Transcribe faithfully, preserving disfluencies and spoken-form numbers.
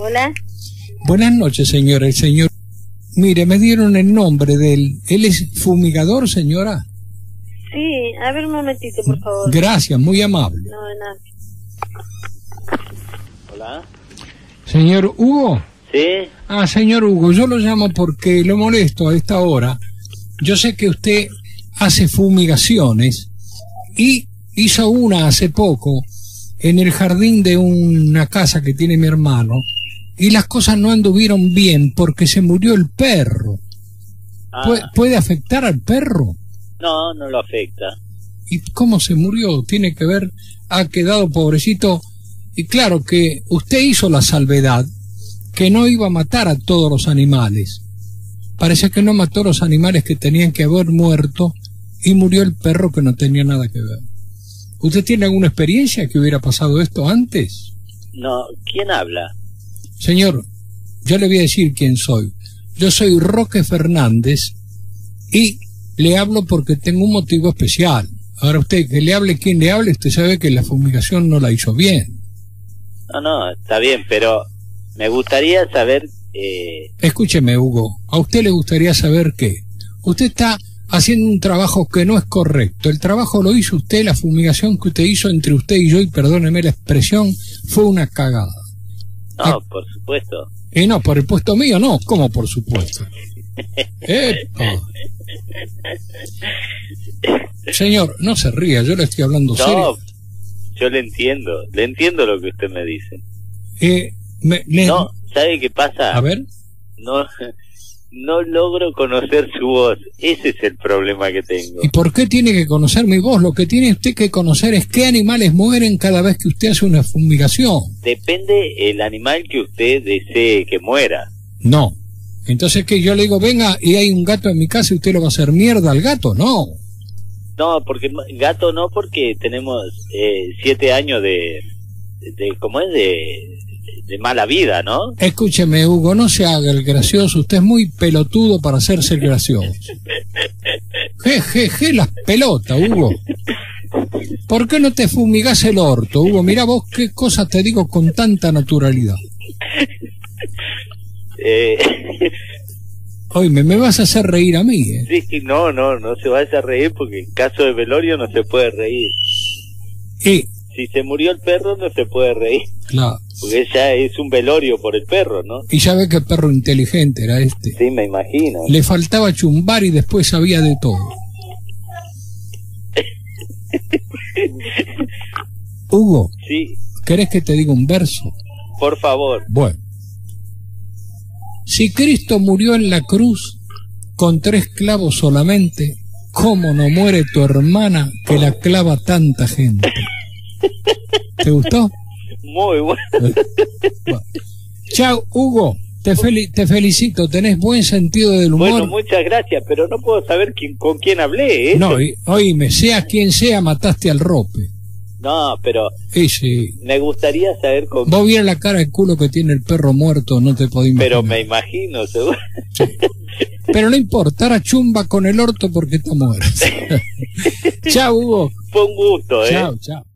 Hola. Buenas noches, señora. El señor... Mire, me dieron el nombre de él. ¿Él es fumigador, señora? Sí, a ver un momentito, por favor. Gracias, muy amable. No, no. Hola. Señor Hugo. ¿Sí? Ah, señor Hugo, yo lo llamo porque lo molesto a esta hora. Yo sé que usted hace fumigaciones y hizo una hace poco en el jardín de una casa que tiene mi hermano y las cosas no anduvieron bien porque se murió el perro. Ah. ¿Puede, ¿Puede afectar al perro? No, no lo afecta. ¿Y cómo se murió? Tiene que ver, ha quedado pobrecito. Y claro que usted hizo la salvedad que no iba a matar a todos los animales. Parece que no mató a los animales que tenían que haber muerto y murió el perro que no tenía nada que ver. ¿Usted tiene alguna experiencia que hubiera pasado esto antes? No, ¿quién habla? Señor, yo le voy a decir quién soy. Yo soy Roque Fernández y le hablo porque tengo un motivo especial. Ahora usted, que le hable quien le hable, usted sabe que la fumigación no la hizo bien. No, no, está bien, pero me gustaría saber... Eh... Escúcheme, Hugo, ¿a usted le gustaría saber qué? Usted está haciendo un trabajo que no es correcto. El trabajo lo hizo usted, la fumigación que usted hizo entre usted y yo, y perdóneme la expresión, fue una cagada. No, ah, por supuesto. Y no, por el puesto mío no, ¿cómo por supuesto? ¡Epa! Señor, no se ría, yo le estoy hablando no, serio. Yo le entiendo, le entiendo lo que usted me dice. Eh, me, le... No, ¿sabe qué pasa? A ver. No, no logro conocer su voz, ese es el problema que tengo. ¿Y por qué tiene que conocer mi voz? Lo que tiene usted que conocer es qué animales mueren cada vez que usted hace una fumigación. Depende el animal que usted desee que muera. No. Entonces que yo le digo, venga, y hay un gato en mi casa y usted lo va a hacer mierda al gato, no. No, porque gato no, porque tenemos eh, siete años de, de, ¿cómo es? De, de mala vida, ¿no? Escúcheme, Hugo, no se haga el gracioso, usted es muy pelotudo para hacerse el gracioso. Je, je, je, las pelotas, Hugo. ¿Por qué no te fumigás el orto, Hugo? Mira vos qué cosas te digo con tanta naturalidad. Eh... Oye, me vas a hacer reír a mí, ¿eh? Sí, no, no, no se vaya a reír porque en caso de velorio no se puede reír. ¿Y? Si se murió el perro no se puede reír. Claro. Porque ya es un velorio por el perro, ¿no? Y ya ve qué perro inteligente era este. Sí, me imagino. Le faltaba chumbar y después sabía de todo. Hugo. Sí. ¿Querés que te diga un verso? Por favor. Bueno. Si Cristo murió en la cruz con tres clavos solamente, ¿cómo no muere tu hermana que la clava tanta gente? ¿Te gustó? Muy bueno. Bueno. Chao, Hugo. Te, fel te felicito, tenés buen sentido del humor. Bueno, muchas gracias, pero no puedo saber quién, con quién hablé, ¿eh? No, oíme, sea quien sea, mataste al rope. No, pero sí, sí. Me gustaría saber con... Vos vieras la cara de culo que tiene el perro muerto, no te podés imaginar. Pero me imagino, seguro. Sí. Pero no importa, ahora chumba con el orto porque está muerto. Chao, Hugo. Fue un gusto, ¿eh? Chao, chao.